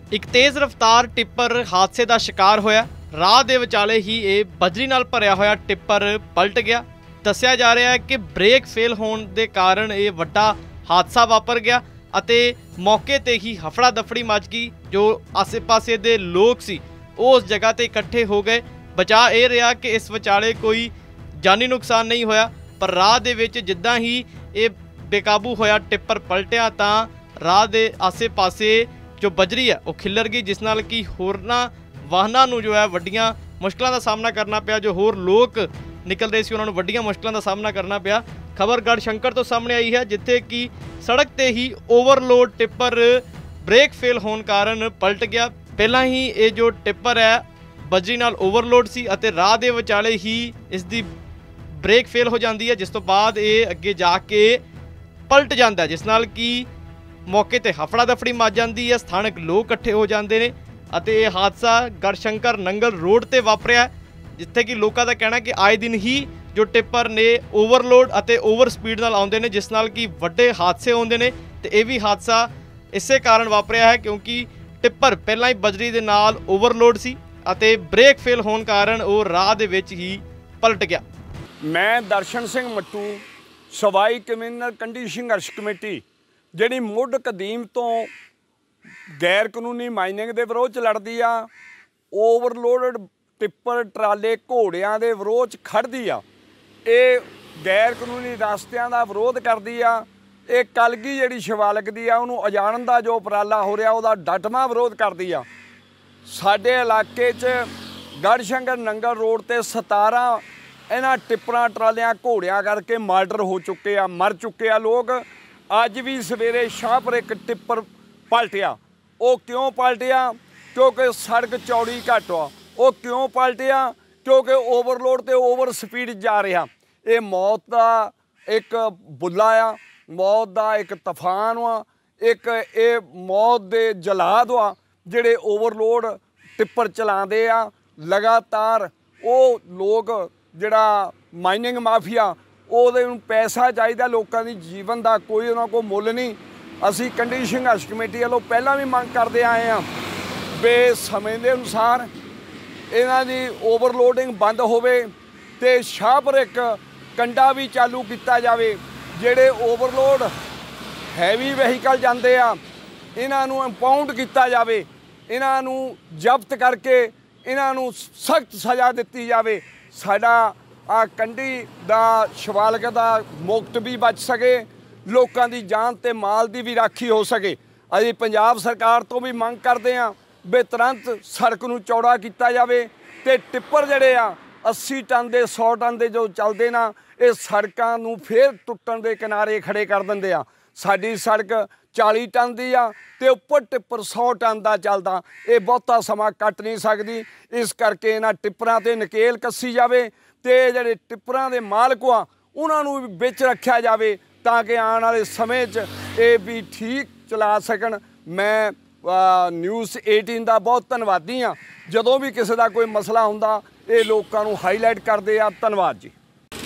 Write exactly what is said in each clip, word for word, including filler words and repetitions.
एक तेज़ रफ्तार टिप्पर हादसे का शिकार होया। राह दे विचाले ही ये बजरी नाल भरिया होया टिप्पर पलट गया। दस्सिया जा रहा है कि ब्रेक फेल होने के कारण ये वड्डा हादसा वापर गया अते मौके ते ही हफड़ा दफड़ी मच गई। जो आसे पासे दे लोग सी उस जगह ते इकट्ठे हो गए। बचा ये रहा कि इस विचाले कोई जानी नुकसान नहीं होया, पर राह दे विच जिद्दां ही ये बेकाबू होया टिप्पर पलटिया तां राह दे आसे पासे जो बजरी है वो खिलर गई, जिस नाल कि होरना वाहनां नूं जो है वड्डियां मुश्किलों का सामना करना पिया। जो होर लोग निकल रहे सी उन्हां नूं वड्डियां मुश्किलों का सामना करना पिया। खबर गढ़शंकर तो सामने आई है, जिथे कि सड़क ते ही ओवरलोड टिप्पर ब्रेक फेल होने कारण पलट गया। पहला ही ये जो टिप्पर है बजरी नाल ओवरलोड सी अते राह दे विचाले ही इसकी ब्रेक फेल हो जाती है, जिस तो बाद ये अगे जाके पलट जाता है, जिस नाल कि मौके ते हफड़ा दफड़ी मच जाती है। स्थानक लोग इकट्ठे हो जाते हैं अते ये हादसा गढ़शंकर नंगल रोड ते वापरिया, जिथे कि लोगों का कहना कि आए दिन ही जो टिप्पर ने ओवरलोड अते ओवर स्पीड नाल आउंदे ने, जिस नाल कि वड्डे हादसे होंदे ने। ते ये भी हादसा इसे कारण वापरिया है क्योंकि टिप्पर पहला ही बजरी दे नाल ओवरलोड सी अते ब्रेक फेल होने कारण वो राह दे विच ही पलट गया। मैं दर्शन सिंह मट्टू सवाई कमीनर कंढी संघर्ष कमेटी जिहड़ी मुੱਢ कदीम तो गैर कानूनी माइनिंग के विरोध च लड़दी आ, ओवरलोडड टिप्पर ट्राले घोड़ियां के विरोध च खड़दी आ, ये गैर कानूनी रास्तियां का विरोध करदी आ। ये कलगी जिहड़ी शिवालक दी आ उहनूं अजाणन दा जो उपराला हो रहा उहदा डटवां विरोध करदी आ। साडे इलाके च गढ़शंकर नंगल रोड ते सतारह इन्हां टिप्परां ट्रालियां घोड़ियां करके मर्डर हो चुके आ, मर चुके आ लोग। अज भी सवेरे शाहपुर एक टिप्पर पलटिया, वो क्यों पलटिया? क्योंकि सड़क चौड़ी घट आ। वो क्यों पलटिया? क्योंकि ओवरलोड ते ओवर स्पीड जा रहा। ये मौत का एक बुला आ, मौत का एक तूफान आ, एक ये मौत के जलाद आ जिहड़े ओवरलोड टिप्पर चलाते आ। लगातार वो लोग जिहड़ा माइनिंग माफिया ਉਹਦੇ ਨੂੰ ਪੈਸਾ ਚਾਹੀਦਾ, ਲੋਕਾਂ ਦੀ ਜੀਵਨ ਦਾ ਕੋਈ ਉਹਨਾਂ ਕੋਲ ਮੁੱਲ ਨਹੀਂ। ਅਸੀਂ ਕੰਢੀ ਸੰਘਰਸ਼ ਕਮੇਟੀ ਵੱਲੋਂ ਪਹਿਲਾਂ ਵੀ ਮੰਗ ਕਰਦੇ ਆਏ ਹਾਂ ਵੀ ਸਮੇਂ ਦੇ ਅਨੁਸਾਰ ਇਹਨਾਂ ਦੀ ਓਵਰਲੋਡਿੰਗ ਬੰਦ ਹੋਵੇ ਤੇ ਸ਼ਾਹਪੁਰ ਇੱਕ ਕੰਡਾ ਵੀ ਚਾਲੂ ਕੀਤਾ ਜਾਵੇ। ਜਿਹੜੇ ਓਵਰਲੋਡ ਹੈਵੀ ਵਹੀਕਲ ਜਾਂਦੇ ਆ ਇਹਨਾਂ ਨੂੰ ਇੰਪਾਊਂਡ ਕੀਤਾ ਜਾਵੇ, ਇਹਨਾਂ ਨੂੰ ਜ਼ਬਤ ਕਰਕੇ ਇਹਨਾਂ ਨੂੰ ਸਖਤ ਸਜ਼ਾ ਦਿੱਤੀ ਜਾਵੇ। ਸਾਡਾ आ कंढी दा शिवालक दा मुक्त भी बच सके, लोगों की जान ते माल की भी राखी हो सके। असीं पंजाब सरकार तो भी मंग करते हैं भी तुरंत सड़क नूं चौड़ा किया जाए ते टिप्पर जिहड़े आ अस्सी टन दे सौ टन दे जो चलते ना ये सड़कों नूं फिर टुटण दे किनारे खड़े कर दिंदे आ। साडी सड़क चाली टन की आ ते उपर टिप्पर सौ टन का चलदा, ये बहुता समा कट नहीं सकती। इस करके इन्हां टिप्परां ते नकेल कसी जाए ते जिहड़े टिप्परां दे मालक आ उन्हां नूं भी विच रखिया जाए ताकि आने वाले समय च ये भी ठीक चला सकन। मैं न्यूज़ अठारह का बहुत धन्नवादी हाँ। जदों भी किसी का कोई मसला हुंदा ये लोकां नूं हाईलाइट करदे आ। धन्नवाद जी।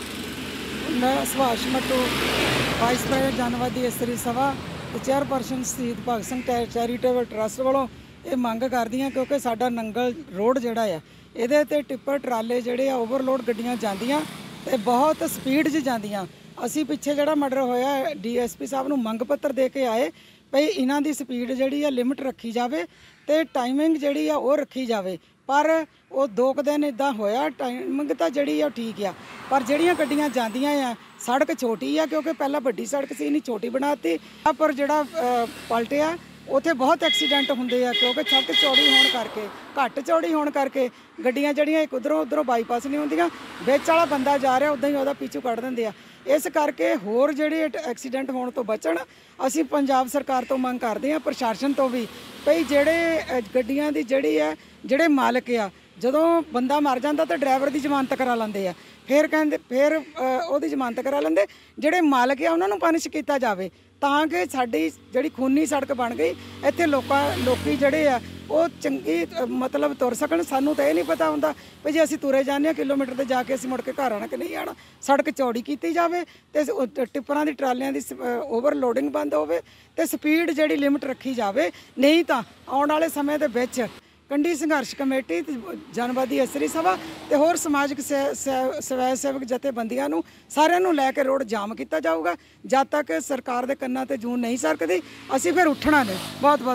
मैं सुभाष मट्टू वाइस प्रेसिडेंट जनवादी इस्त्री सभा चेयरपर्सन शहीद भगत सिंह चैरीटेबल ट्रस्ट वालों ये मंग करदी हाँ क्योंकि साडा नंगल रोड जिहड़ा है ਇਹਦੇ ਤੇ ਟਿੱਪਰ ਟਰਾਲੇ ਜਿਹੜੇ ਆ ਓਵਰਲੋਡ ਗੱਡੀਆਂ ਜਾਂਦੀਆਂ ਤੇ ਬਹੁਤ ਸਪੀਡ 'ਚ ਜਾਂਦੀਆਂ। ਅਸੀਂ ਪਿੱਛੇ ਜਿਹੜਾ ਮਰਡਰ ਹੋਇਆ ਡੀਐਸਪੀ ਸਾਹਿਬ ਨੂੰ ਮੰਗ ਪੱਤਰ ਦੇ ਕੇ ਆਏ ਭਈ ਇਹਨਾਂ ਦੀ ਸਪੀਡ ਜਿਹੜੀ ਆ ਲਿਮਟ ਰੱਖੀ ਜਾਵੇ ਤੇ ਟਾਈਮਿੰਗ ਜਿਹੜੀ ਆ ਉਹ ਰੱਖੀ ਜਾਵੇ, ਪਰ ਉਹ ਦੋ ਕੁ ਦਿਨ ਇਦਾਂ ਹੋਇਆ। ਟਾਈਮਿੰਗ ਤਾਂ ਜਿਹੜੀ ਆ ਠੀਕ ਆ, ਪਰ ਜਿਹੜੀਆਂ ਗੱਡੀਆਂ ਜਾਂਦੀਆਂ ਆ ਸੜਕ ਛੋਟੀ ਆ ਕਿਉਂਕਿ ਪਹਿਲਾਂ ਵੱਡੀ ਸੜਕ ਸੀ ਨਹੀਂ ਛੋਟੀ ਬਣਾਤੀ। ਪਰ ਜਿਹੜਾ ਪਲਟਿਆ ਉੱਥੇ ਬਹੁਤ ਐਕਸੀਡੈਂਟ ਹੁੰਦੇ ਆ ਕਿਉਂਕਿ ਸੜਕ ਚੌੜੀ ਹੋਣ ਕਰਕੇ ਘੱਟ ਚੌੜੀ ਹੋਣ ਕਰਕੇ ਗੱਡੀਆਂ ਜਿਹੜੀਆਂ ਇੱਕ ਉੱਧਰੋਂ ਉੱਧਰੋਂ ਬਾਈਪਾਸ ਨਹੀਂ ਹੁੰਦੀਆਂ, ਵਿੱਚ ਵਾਲਾ ਬੰਦਾ ਜਾ ਰਿਹਾ ਉੱਦਾਂ ਹੀ ਉਹਦਾ ਪਿੱਛੂ ਕੱਢ ਦਿੰਦੇ ਆ। ਇਸ ਕਰਕੇ ਹੋਰ ਜਿਹੜੇ ਐਕਸੀਡੈਂਟ ਹੋਣ ਤੋਂ ਬਚਣ ਅਸੀਂ ਪੰਜਾਬ ਸਰਕਾਰ ਤੋਂ ਮੰਗ ਕਰਦੇ ਹਾਂ, ਪ੍ਰਸ਼ਾਸਨ ਤੋਂ ਵੀ ਭਈ ਜਿਹੜੇ ਗੱਡੀਆਂ ਦੀ ਜਿਹੜੀ ਹੈ ਜਿਹੜੇ ਮਾਲਕ ਆ ਜਦੋਂ ਬੰਦਾ ਮਰ ਜਾਂਦਾ ਤਾਂ ਡਰਾਈਵਰ ਦੀ ਜ਼ਮਾਨਤ ਕਰਾ ਲੈਂਦੇ ਆ, ਫਿਰ ਕਹਿੰਦੇ ਫਿਰ ਉਹਦੀ ਜ਼ਮਾਨਤ ਕਰਾ ਲੈਂਦੇ। ਜਿਹੜੇ ਮਾਲਕ ਆ ਉਹਨਾਂ ਨੂੰ ਪਨਿਸ਼ ਕੀਤਾ ਜਾਵੇ ਤਾਂ ਕਿ ਸਾਡੀ ਜਿਹੜੀ ਖੂਨੀ ਸੜਕ ਬਣ ਗਈ। ਇੱਥੇ ਲੋਕਾਂ ਲੋਕੀ ਜਿਹੜੇ ਆ ਉਹ ਚੰਗੀ ਅ, ਮਤਲਬ ਤੁਰ ਸਕਣ। ਸਾਨੂੰ ਤਾਂ ਇਹ ਨਹੀਂ ਪਤਾ ਹੁੰਦਾ ਵੀ ਜੇ ਅਸੀਂ ਤੁਰੇ ਜਾਂਦੇ ਹਾਂ ਕਿਲੋਮੀਟਰ ਤੇ ਜਾ ਕੇ ਅਸੀਂ ਮੁੜ ਕੇ ਘਰ ਆਉਣਾ ਕਿ ਨਹੀਂ ਆਉਣਾ। ਸੜਕ ਚੌੜੀ ਕੀਤੀ ਜਾਵੇ ਤੇ ਸ- ਉਹ ਟ- ਟਿੱਪਰਾਂ ਦੀ ਟਰਾਲੀਆਂ ਦੀ ਓਵਰਲੋਡਿੰਗ ਬੰਦ ਹੋਵੇ ਤੇ ਸਪੀਡ ਜਿਹੜੀ ਲਿਮਟ ਰੱਖੀ ਜਾਵੇ। ਨਹੀਂ ਤਾਂ ਆਉਣ ਵਾਲੇ ਸਮੇਂ ਦੇ ਵਿੱਚ ਕੰਢੀ ਸੰਘਰਸ਼ ਕਮੇਟੀ ਤੇ ਜਨਵਾਦੀ ਇਸਤਰੀ ਸਭਾ ਤੇ ਹੋਰ ਸਮਾਜਿਕ ਸੈ- ਸੈ- ਸਵੈ ਸੇਵਕ ਜਥੇਬੰਦੀਆਂ ਨੂੰ ਸਾਰਿਆਂ ਨੂੰ ਲੈ ਕੇ ਰੋਡ ਜਾਮ ਕੀਤਾ ਜਾਊਗਾ। ਜਦ ਤੱਕ ਸਰਕਾਰ ਦੇ ਕੰਨਾਂ ਤੇ ਜੂੰ ਨਹੀਂ ਸਰਕਦੀ ਅਸੀਂ ਫਿਰ ਉੱਠਣਾ ਨਹੀਂ। ਬਹੁਤ ਬਹੁਤ